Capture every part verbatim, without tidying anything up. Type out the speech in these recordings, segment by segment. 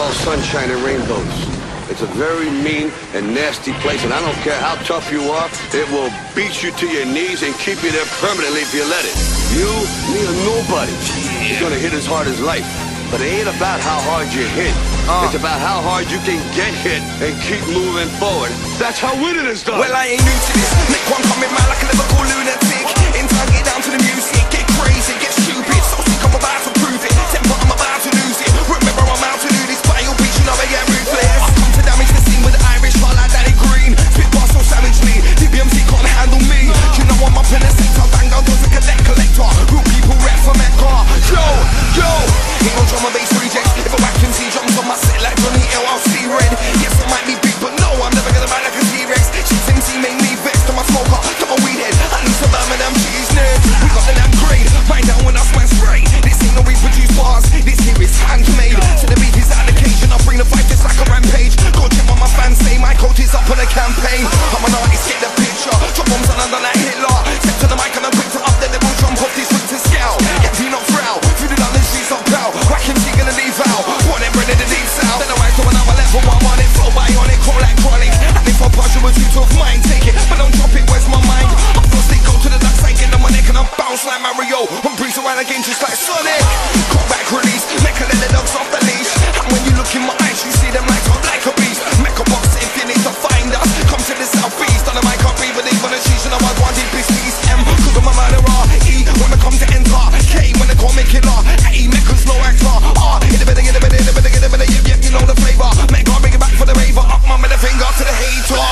all sunshine and rainbows. It's a very mean and nasty place, and I don't care how tough you are, it will beat you to your knees and keep you there permanently if you let it. You, me, or nobody is gonna hit as hard as life. But it ain't about how hard you hit. Uh. It's about how hard you can get hit and keep moving forward. That's how winning is done. Well, I ain't new to this. Make one coming round like a Liverpool lunatic. In time, get down to the music, get crazy, get stupid. So sick, I'm about to prove it. Temper, I'm about to lose it. Remember, I'm out to do this. By your beach, you know I get ruthless. I come to damage the scene with the Irish heart like Danny Green. Spit bars so savagely, D B M C can't handle me. You know I'm up in the sector, bang down doors like a debt collector. Real people rap for Mecca. Yo, yo, ain't no drum and bass rejects. If a whack M C drums on my set like Johnny L, I'll see red. Yes, I might be big, but no, I'm never gonna ride like a T-Rex. Shit M C make me vex to my smoker, to my weed head. I need some Birmingham cheese nerds. We got the damn grade. Find out when I swear spray. This ain't no reproduced bars. This here is handmade. So the beat is out of the cage and I bring the fight just like a rampage. Go check what my fans say. My coach is up on a campaign. I'm an artist, get the picture. Drop bombs on under like Hitler. Step to the mic and I'm quick to up. Then they will jump off this week to scout. Get me not foul. Through the London streets of Pal. Whack M C gonna leave out. Want them bread in the deep south. Then I rise to another level. I'm on it. Flow bionic. Crawl like chronic. And if I push you, you took mine. Take it. But don't drop it. Where's my mind? Up first they go to the dark side. Get on my neck and I bounce like Mario. I'm breeze around again just like Sonic. Come back release. Make a let the dogs off the leash. And when you look in my eyes, you see them lights up like a beast. Make a box if you need to find us. Come to the southeast. On the mic up, even if on the cheese. And I was wanting business. M. Cause I'm a murderer. E. When I come to enter. K. When they call me killer. A. Make a slow actor. R. In the better, in the better, in the better, in the better. Yep, yep, you know the flavor. Make God bring it back for the raver. Up my middle finger to the hater.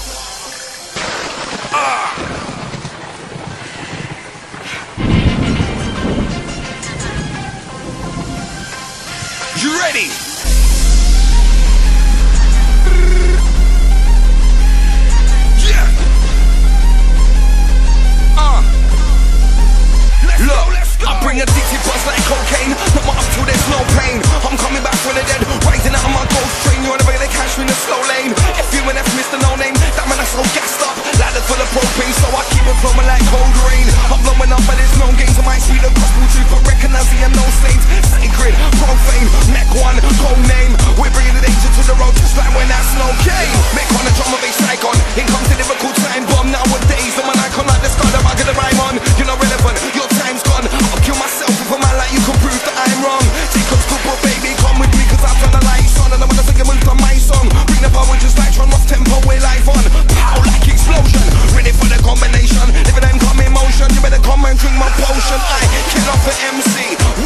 Ah. You ready? Yeah. Uh. Let's Look, go, let's go. I bring addicted buzz like cocaine. Not my up till there's no pain. I'm coming back from the dead, rising out of my ghost train. You're never gonna catch me in the slow lane. F you and F Mister No Name. That man, I'm so gassed up. Ladder full of propane, so I keep it flowing like cold rain. I'm blowing up, but there's no games. I might speak the gospel truth, but recognize I am no saints. Sacred, profane, Mac one, code name. We're bringing the danger to the road, just like when that's no came. Make on a drum of a icon. In comes the lyrical time bomb. Nowadays, I'm an icon like the sky that I get the rhyme on. You're not relevant, your time's gone. I'll kill myself if a man like you can prove that I'm wrong. Take up stupid, baby, come with me, cause I've done the lights on. And I'm gonna sing a move from my song. Bring the power just like Tron, rough tempo, way life on. Pow like explosion. Ready for the combination. Living them come in motion. You better come and drink my potion. I kill off an M C.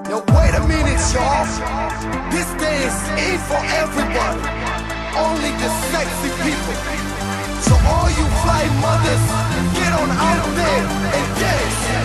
Yo, wait a minute, y'all. This dance ain't for everybody. Only the sexy people. So all you fly mothers, get on out there and dance.